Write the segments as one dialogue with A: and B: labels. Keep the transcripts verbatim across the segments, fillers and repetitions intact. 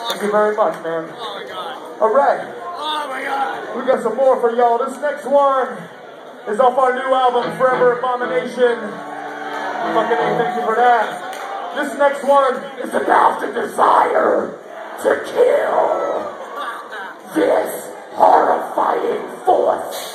A: Thank you very much, man.
B: Oh my god.
A: Alright.
B: Oh my god.
A: We got some more for y'all. This next one is off our new album, Forever Abomination. Fucking A, thank you for that. This next one is about the desire to kill. This horrifying force.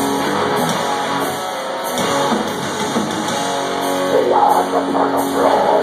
A: Floor.